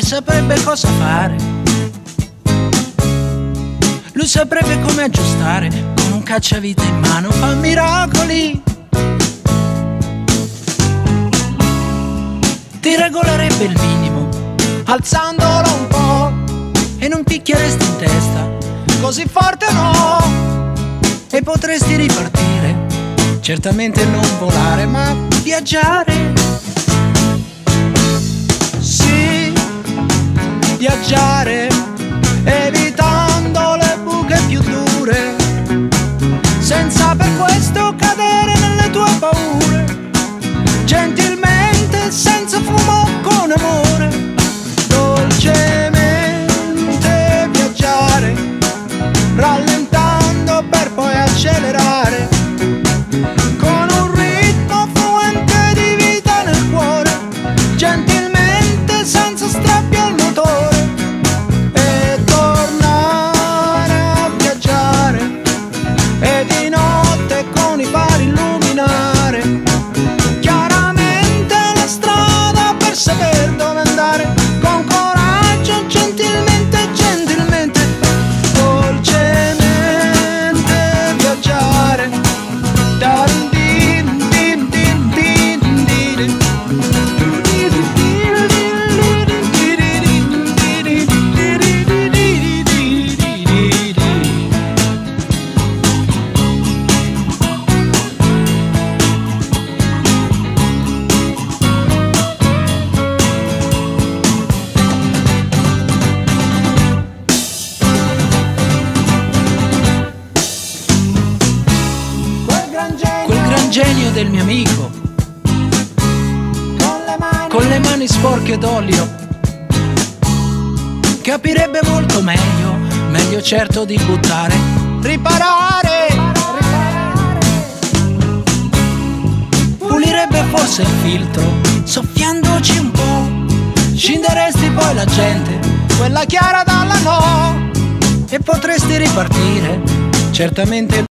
saprebbe cosa fare. Lui saprebbe come aggiustare, con un cacciavite in mano fa miracoli. Ti regolerebbe il minimo, alzandolo un po', e non picchieresti in testa, così forte no. E potresti ripartire, certamente non volare, ma viaggiare. Sì, viaggiare, evitando le buche più dure, senza per questo cadere nelle tue paure. Gentilmente, senza fumo, con amore, dolcemente viaggiare, rallentando per poi accelerare, con un ritmo fluente di vita nel cuore, gentilmente, senza strappi al motore, e tornare a viaggiare, e di notte con i fari illuminare chiaramente la strada per saper dove andare, con coraggio, gentilmente, gentilmente, dolcemente viaggiare. Quel gran genio del mio amico, con le mani sporche d'olio, capirebbe molto meglio, meglio certo di buttare, riparare. Pulirebbe forse il filtro, soffiandoci un po', scinderesti poi la gente, quella chiara dalla no, e potresti ripartire, certamente.